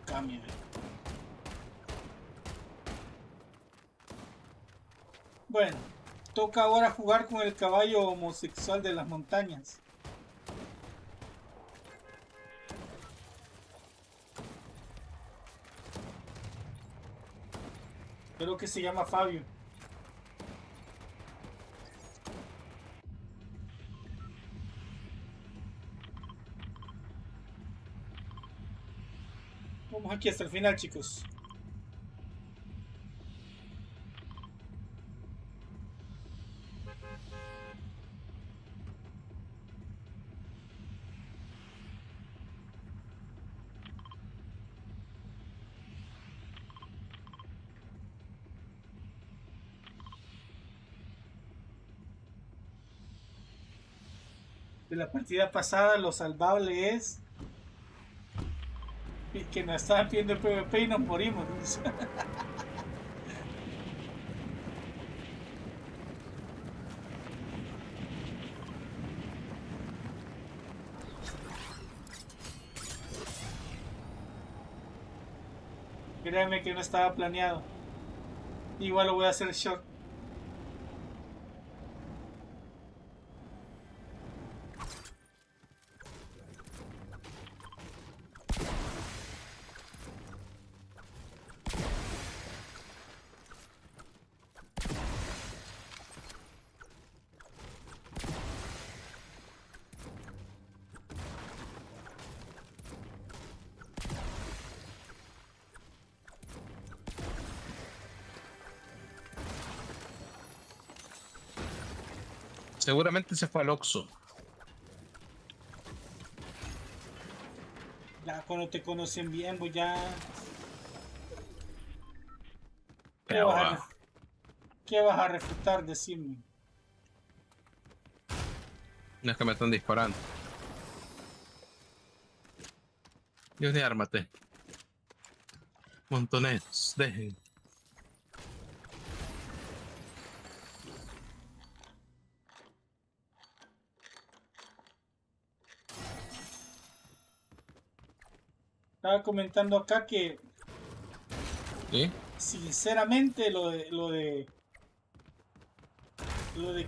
cambia. Bueno, toca ahora jugar con el caballo homosexual de las montañas. Creo que se llama Fabio. Vamos aquí hasta el final, chicos. De la partida pasada, lo salvable es que nos estaban pidiendo el PvP y nos morimos. Créanme que no estaba planeado. Igual lo voy a hacer short. Seguramente se fue al Oxxo. Ya cuando te conocen bien, pues ya. ¿Qué Pero vas a, ¿qué vas a refutar? Decirme. no es que me están disparando. Dios de ármate. Montones, dejen. Estaba comentando acá que ¿Sí? sinceramente lo de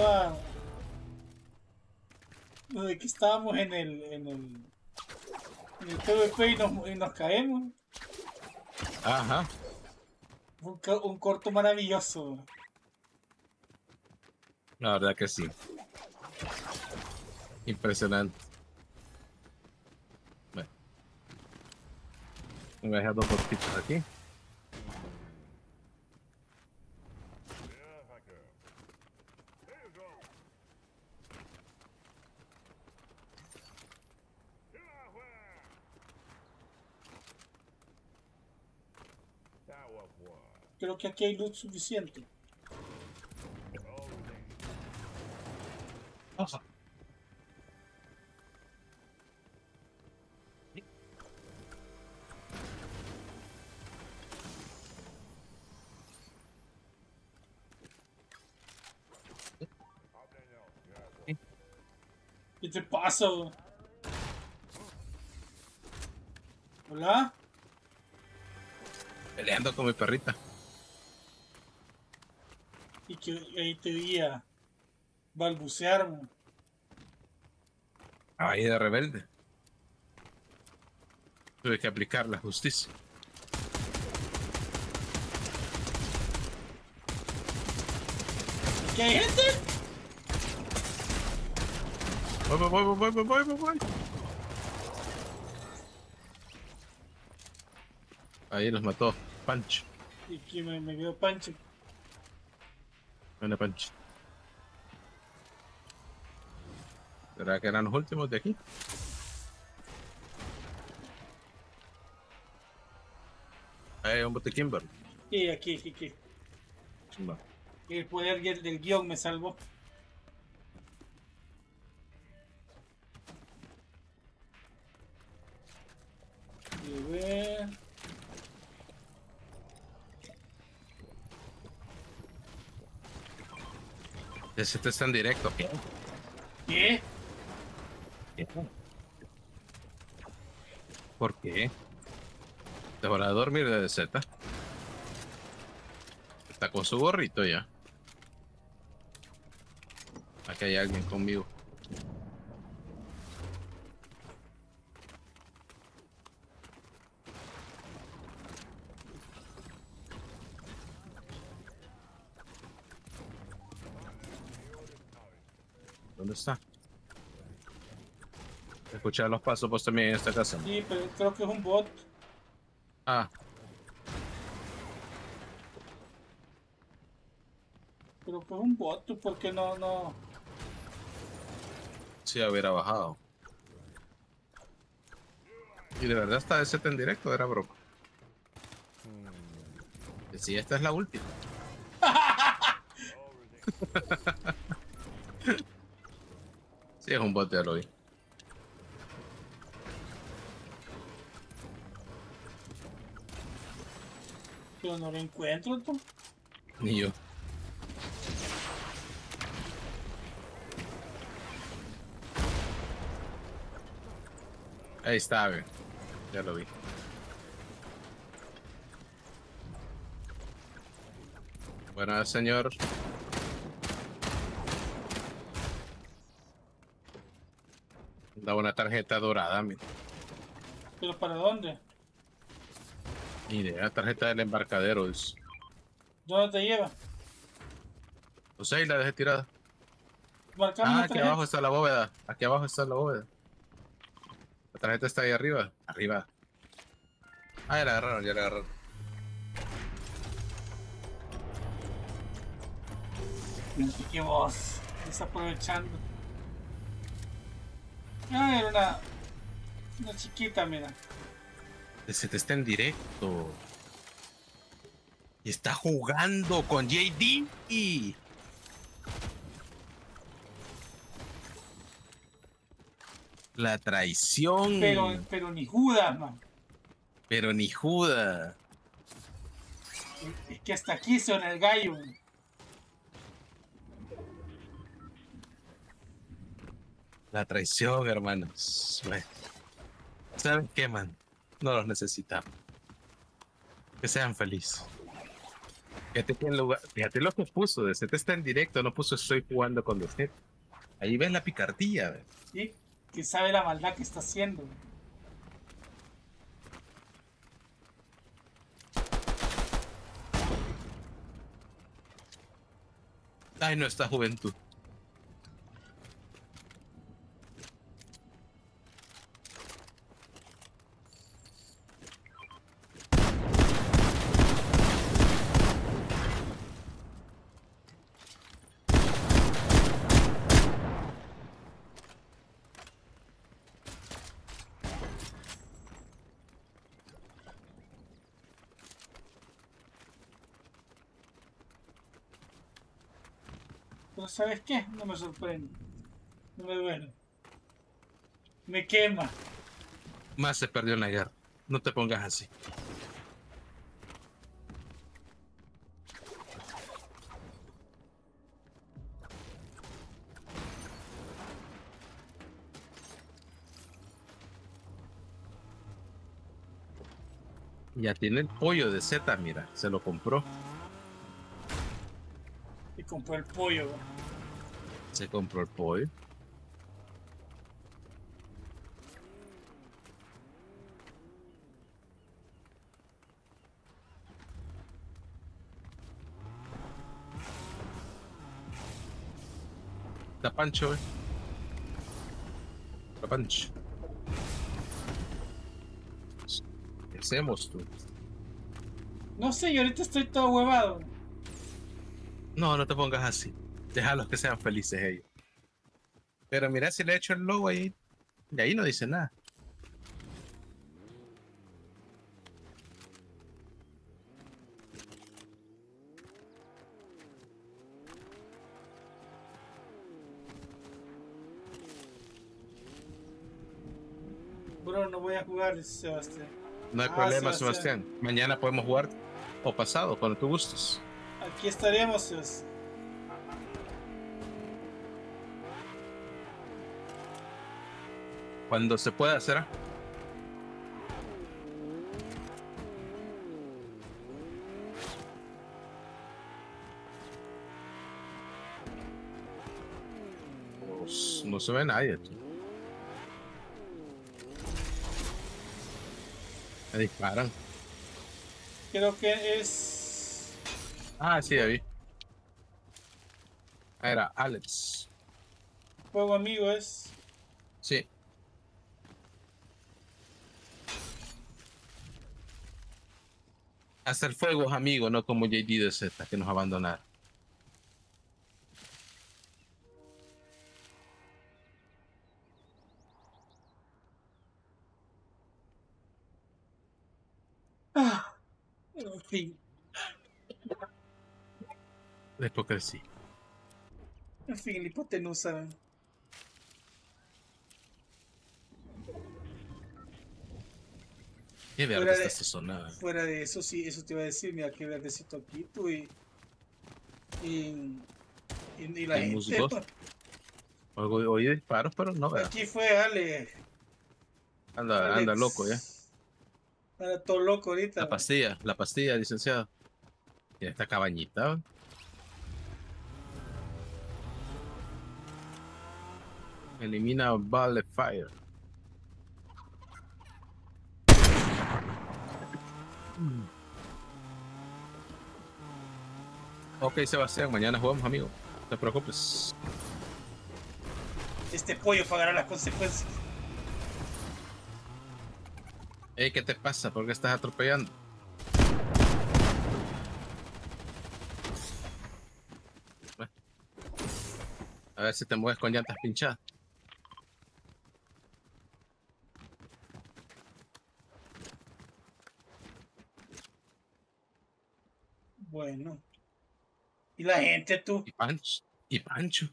que estábamos en el PvP y nos caemos. Ajá. Un corto maravilloso. La verdad que sí. Impresionante. Bueno, voy a dejar dos botitos aquí. Creo que aquí hay luz suficiente. Ojo. ¿Qué te pasa? ¿Hola? Peleando con mi perrita. Y que ahí te veía balbucear. Ahí de rebelde. Tuve que aplicar la justicia. ¿Qué hay gente? Voy. Ahí los mató. Pancho. Y que me veo Pancho. Buena Pancho. ¿Será que eran los últimos de aquí? Hay un botequín, ¿verdad? Y aquí. Chimba. El poder del guión me salvó. Y ver. Ese está en directo. ¿Qué? ¿Por qué? Te van a dormir de Z. Está con su gorrito ya. Aquí hay alguien conmigo. ¿Dónde está? Escuchar los pasos vos también en esta casa. Sí, pero creo que es un bot. Ah, Creo que es un bot. ¿Tú por qué no? sí, hubiera bajado. Y de verdad está ese en directo, era broma. Sí, esta es la última. Sí, es un bot, ya lo vi. Pero no lo encuentro, tú. Ni yo. Ahí está, güey. Ya lo vi. Bueno, señor. Da una tarjeta dorada, mira. ¿Pero para dónde? Ni idea, tarjeta del embarcadero. ¿Dónde te lleva? O sea, y la dejé tirada. Marcame Ah, una aquí abajo tarjeta. está la bóveda. Aquí abajo está la bóveda. La tarjeta está ahí arriba. Arriba. Ah, ya la agarraron, ya la agarraron. ¿Qué vos? Desaprovechando. Ah, era una chiquita, mira. Se te está en directo. Y está jugando con JD. La traición. Pero ni Judas, man. Pero ni Judas. Es que hasta aquí son el gallo. La traición, hermanos. Bueno, ¿saben qué, man? No los necesitamos. Que sean felices. Fíjate, que en lugar, fíjate lo que puso. De te está en directo, no puso estoy jugando con usted. Ahí ves la picardía. ¿Ves? ¿Sí? Que sabe la maldad que está haciendo. Ay, nuestra juventud. Pero ¿sabes qué? No me sorprende. No me duele. Me quema. Más se perdió en la guerra. No te pongas así. Ya tiene el pollo de Z, mira. Se lo compró. Y compró el pollo. ¿No? Se compró el pollo. Está Pancho, Está Pancho. ¿Qué hacemos tú? No sé, yo ahorita estoy todo huevado. No, no te pongas así. Déjalos que sean felices ellos. Pero mira si le he hecho el logo ahí. De ahí no dice nada. Bro, no voy a jugar, Sebastián. No hay problema, Sebastián. Mañana podemos jugar. O pasado, cuando tú gustes. Aquí estaremos, Sebastián. Cuando se pueda, será. Pues no se ve nadie aquí. Me disparan. Creo que es Ah, sí, ya vi. Ah, era Alex. fuego amigo, es. Sí. Hasta el fuego es amigo, no como JD de Z que nos abandonaron. Ah, en fin, Después crecí. en fin, la hipotenusa. Qué verde Fuera está de, esta zona. fuera de eso, sí, eso te iba a decir, mira qué verdecito aquí tú y, y la Y gente. musgos. Oye disparos, pero no vea. Aquí fue Anda loco ya. Alex. Anda todo loco ahorita. La pastilla, licenciado. Y esta cabañita. Elimina Ball of Fire. Ok, Sebastián, mañana jugamos, amigo. No te preocupes. Este pollo pagará las consecuencias. Ey, ¿qué te pasa? ¿Por qué estás atropellando? Bueno, a ver si te mueves con llantas pinchadas. Bueno. Y la gente, tú. Y Pancho. Y Pancho.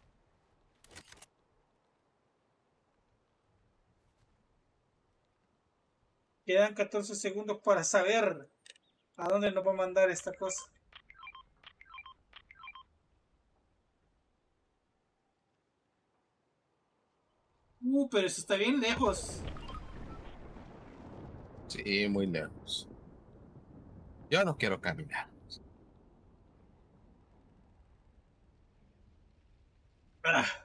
Quedan 14 segundos para saber a dónde nos va a mandar esta cosa. Pero eso está bien lejos. Sí, muy lejos. Yo no quiero caminar. Ah,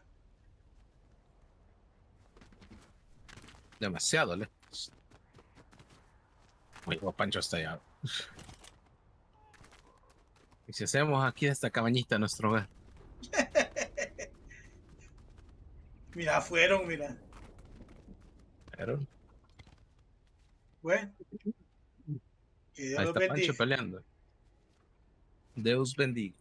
Demasiado lejos. Uy, Pancho está allá. Y si hacemos aquí esta cabañita nuestro hogar. mira, fueron, mira. Pero Bueno, que Dios ahí los está Pancho bendiga. peleando. Deus bendiga.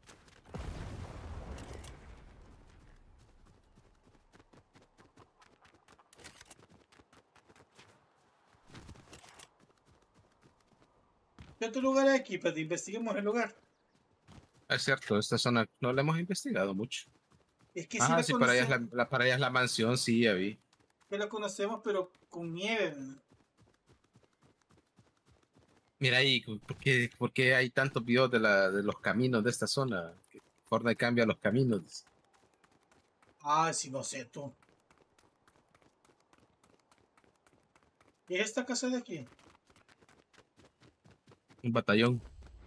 ¿Qué otro lugar hay aquí? Pues investiguemos el lugar. Es cierto, esta zona no la hemos investigado mucho. Es que sí Ah, la sí, para allá es conocemos, para allá es la mansión, sí, ya vi. que la conocemos, pero con nieve. ¿No? Mira ahí, por qué hay tantos videos de los caminos de esta zona? Que Fortnite cambia los caminos. Ah, sí, no sé tú. ¿Y es esta casa de aquí? Un batallón.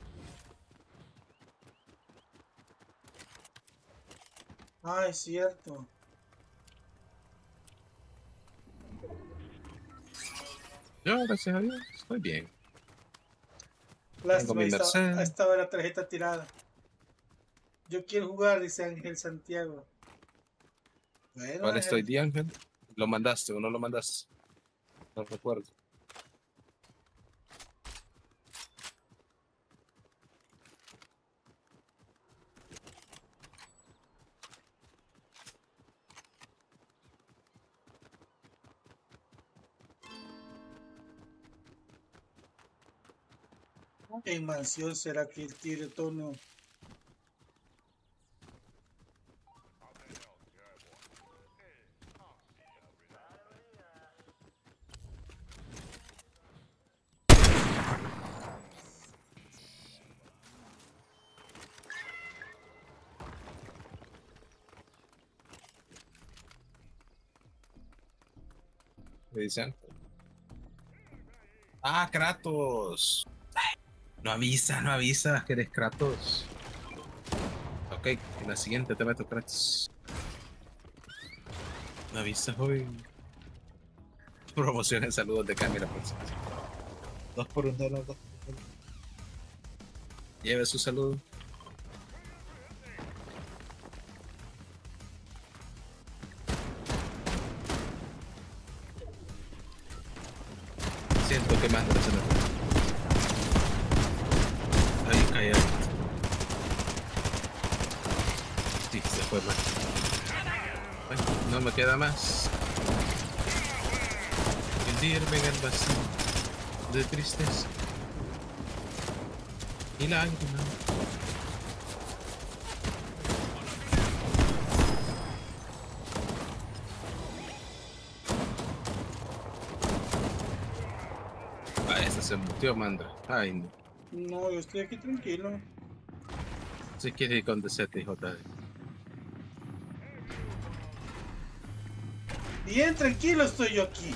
Ah, es cierto. Yo, gracias a Dios, estoy bien. Tengo Lástima, mi ahí Mercedes. estaba la tarjeta tirada. Yo quiero jugar, dice Ángel Santiago. Bueno, ¿Cuál estoy, Ángel, de Ángel? ¿Lo mandaste o no lo mandaste? No recuerdo. en mansión será que el tire tono. ¿Qué dicen? Ah, Kratos. No avisas que eres Kratos. Ok, en la siguiente te meto Kratos. ¿No avisas hoy? Promoción en saludos de cámara, por si acaso. Dos por un dólar, dos por un dólar. Lleve su saludo. Siento que más no se me fue. Ahí calla. Sí, se fue más. Bueno, no me queda más. Hundirme en el vacío de tristeza y lágrimas. Ah, ese se mutió, Mandra. Ay, no. No, yo estoy aquí tranquilo. Si quiere ir con DZJ. Bien tranquilo estoy yo aquí.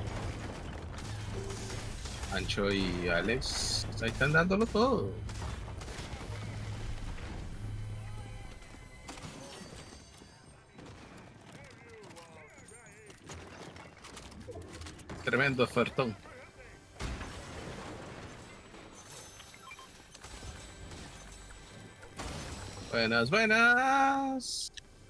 Ancho y Alex ahí están dándolo todo. Tremendo ofertón. Buenas, buenas.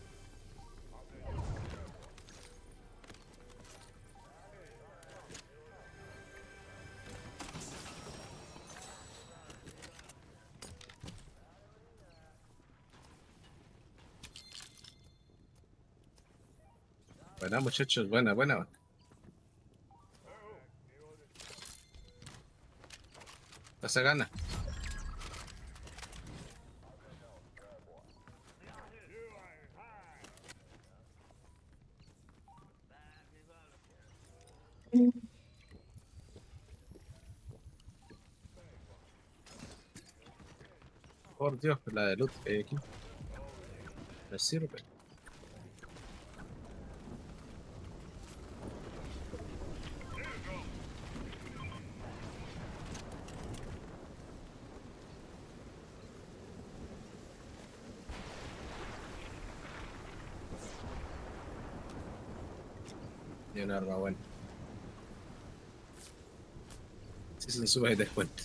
Buenas, muchachos. Buena, buena. Se gana. Por Dios, la de loot que hay aquí. Me sirve. Y un arma buena. Si se sube el descuento.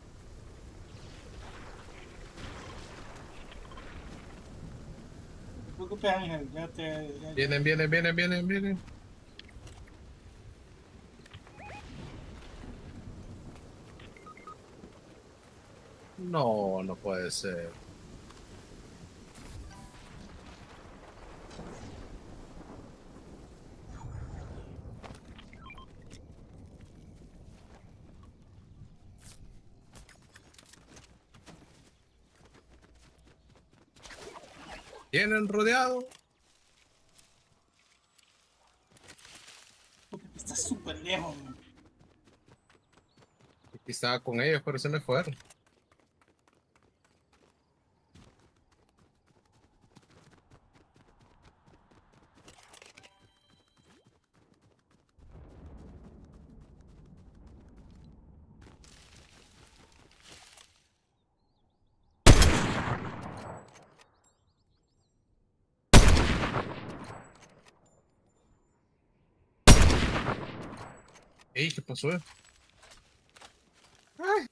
No te preocupes, Ángel, ya te. Vienen, vienen, vienen, vienen, vienen. No, no puede ser. Vienen rodeado. Está súper lejos, man. Aquí estaba con ellos, pero se me fueron. Ey, ¿qué pasó? Ay.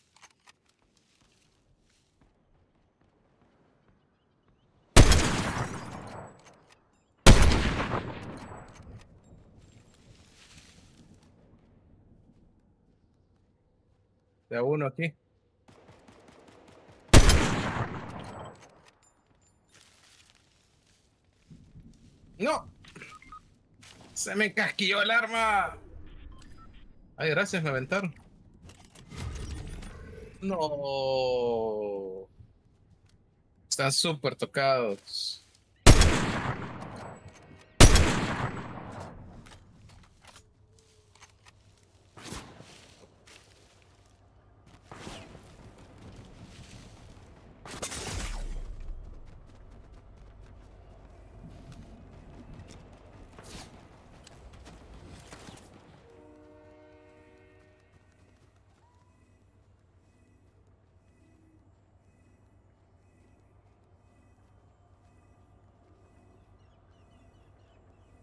De a uno aquí. ¡No! ¡Se me casquilló el arma! Ay, gracias, me aventaron. No. Están súper tocados.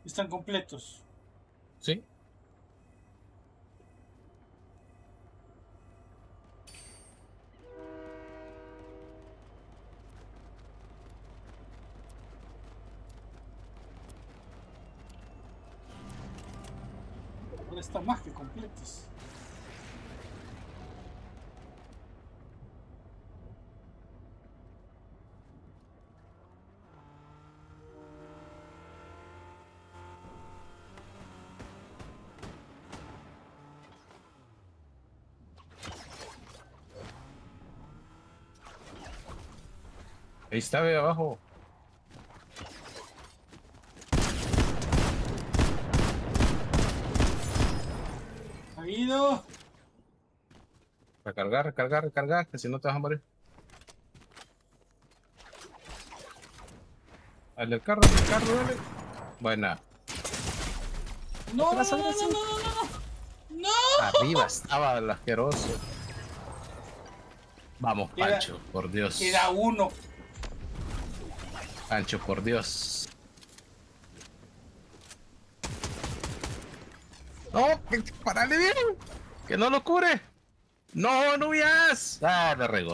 Están completos. Sí. Ahora están más que completos. Ahí está, ve abajo. Ha ido. Recargar, recargar, recargar, que si no te vas a morir. Dale el carro, dale. Buena. No, no, Atrás, no, no, atrás, no, no, no, no. No. arriba estaba el asqueroso. Vamos, Queda- Pancho, por Dios. Queda uno. Pancho, por Dios. No, parale bien. Que no lo cure. No, no huyas. Ah, le regó.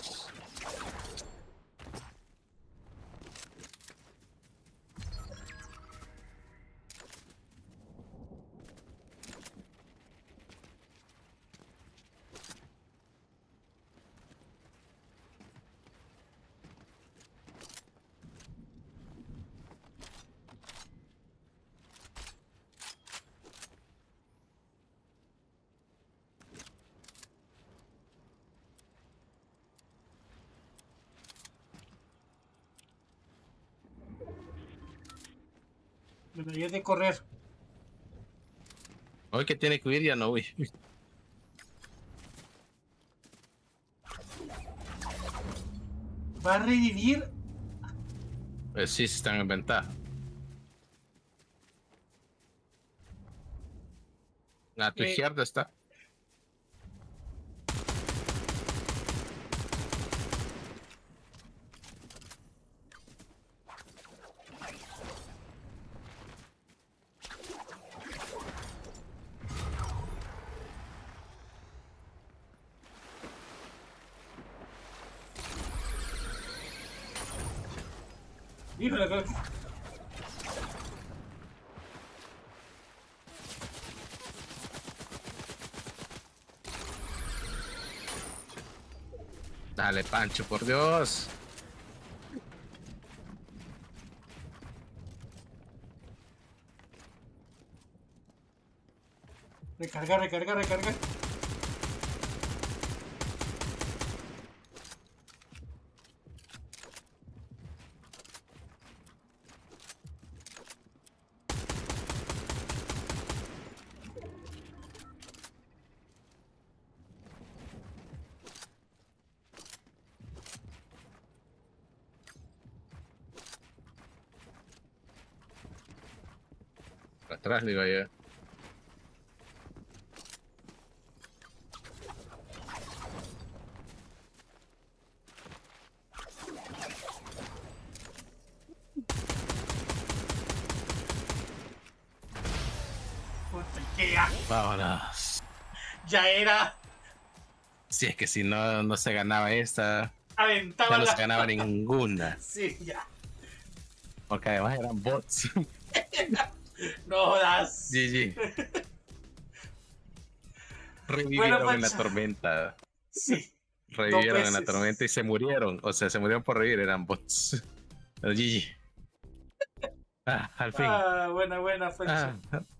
Debería de correr. Hoy que tiene que huir, ya no huye. Va a revivir. Pues sí, están en ventaja. A tu izquierda está. Híjole, creo que- Dale, Pancho, por Dios. Recargar, recargar, recargar. Atrás le iba a llegar. Puta, que ya, Vámonos. ya era. Si es que si no, no se ganaba esta, Aventaba ya no la. se ganaba ninguna. Sí, ya. Porque además eran bots. No jodas. GG. Bueno, Revivieron en la Pancho. tormenta. Sí. Revivieron en la veces. tormenta y se murieron. O sea, se murieron por revivir, eran bots. Pero GG. Ah, al fin. Ah, buena, buena, Pancho. Ah,